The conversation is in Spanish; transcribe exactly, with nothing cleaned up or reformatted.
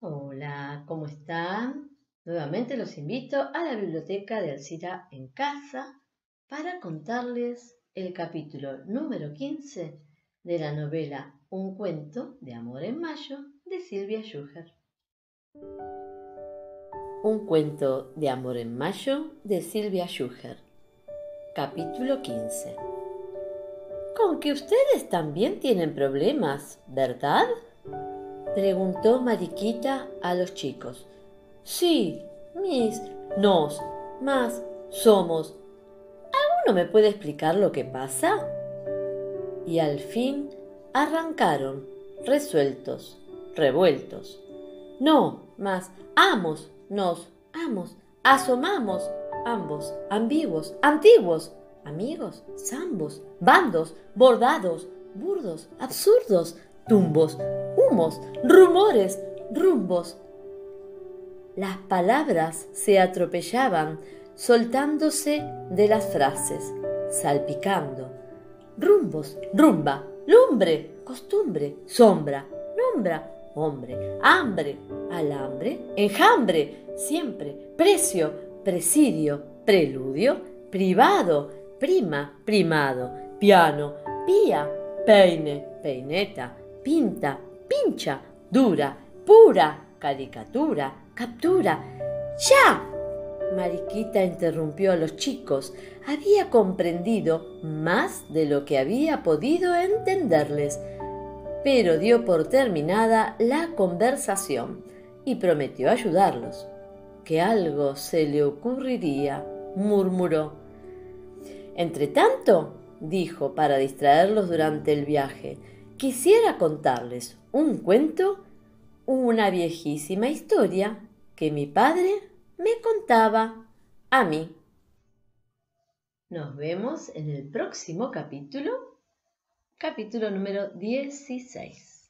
Hola, ¿cómo están? Nuevamente los invito a la biblioteca de Alcira en casa para contarles el capítulo número quince de la novela Un cuento de amor en mayo de Silvia Schuher. Un cuento de amor en mayo de Silvia Schuher. Capítulo quince. Con que ustedes también tienen problemas, ¿verdad?, preguntó Mariquita a los chicos. Sí, mis, nos, más, somos. ¿Alguno me puede explicar lo que pasa? Y al fin arrancaron, resueltos, revueltos. No, más, amos, nos, amos, asomamos, ambos, ambiguos, antiguos, amigos, zambos, bandos, bordados, burdos, absurdos, tumbos, humos, rumores, rumbos. Las palabras se atropellaban, soltándose de las frases, salpicando. Rumbos, rumba, lumbre, costumbre, sombra, nombra, hombre, hambre, alambre, enjambre, siempre, precio, presidio, preludio, privado, prima, primado, piano, pía, peine, peineta, pinta, pincha, dura, pura, caricatura, captura. ¡Ya! Mariquita interrumpió a los chicos. Había comprendido más de lo que había podido entenderles, pero dio por terminada la conversación y prometió ayudarlos. Que algo se le ocurriría, murmuró. Entretanto, dijo para distraerlos durante el viaje, quisiera contarles un cuento, una viejísima historia que mi padre me contaba a mí. Nos vemos en el próximo capítulo, capítulo número dieciséis.